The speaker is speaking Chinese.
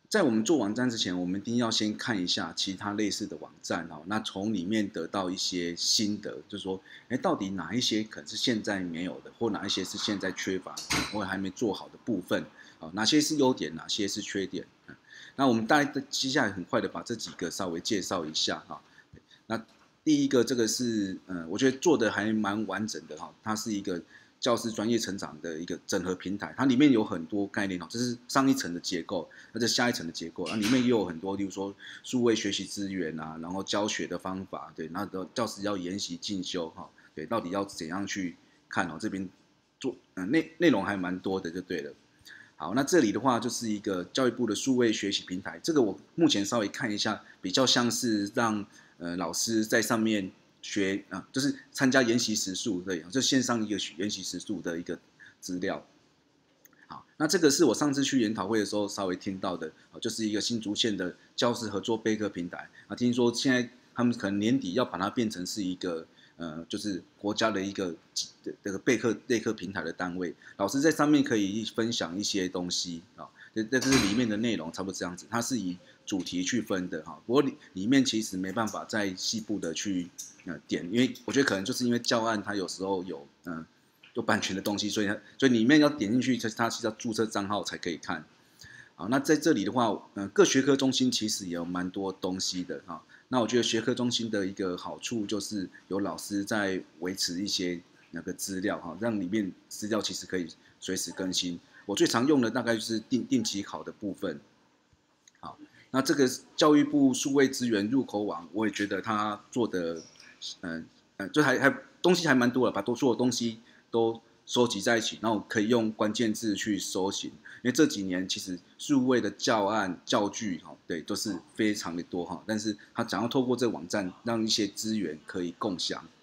在我们做网站之前，我们一定要先看一下其他类似的网站哦，那从里面得到一些心得，就是说，哎，到底哪一些可能是现在没有的，或哪一些是现在缺乏或还没做好的部分，啊，哪些是优点，哪些是缺点。那我们大概接下来很快的把这几个稍微介绍一下哈。那第一个这个是我觉得做的还蛮完整的哈，它是一个教师专业成长的一个整合平台，它里面有很多概念哦，这是上一层的结构，那这下一层的结构，啊，里面也有很多，例如说数位学习资源啊，然后教学的方法，对，那教师要研习进修哈，对，到底要怎样去看哦，这边做内容还蛮多的就对了。好，那这里的话就是一个教育部的数位学习平台，这个我目前稍微看一下，比较像是让老师在上面学啊，就是参加研习时数对，就线上一个研习时数的一个资料。好，那这个是我上次去研讨会的时候稍微听到的，就是一个新竹县的教师合作备课平台啊，听说现在他们可能年底要把它变成是一个就是国家的一个这个备课平台的单位，老师在上面可以分享一些东西啊，这是里面的内容，差不多这样子，它是以主题去分的哈，不过里面其实没办法再细部的去点，因为我觉得可能就是因为教案它有时候有版权的东西，所以里面要点进去，它是要注册账号才可以看。好，那在这里的话，各学科中心其实也有蛮多东西的哈。那我觉得学科中心的一个好处就是有老师在维持一些那个资料哈，让里面资料其实可以随时更新。我最常用的大概就是定期考的部分。好，那这个教育部数位资源入口网，我也觉得他做的，就还东西还蛮多的，把所有东西都收集在一起，然后可以用关键字去搜寻。因为这几年其实数位的教案、教具，哈，对，都是非常的多哈。但是他想要透过这个网站，让一些资源可以共享，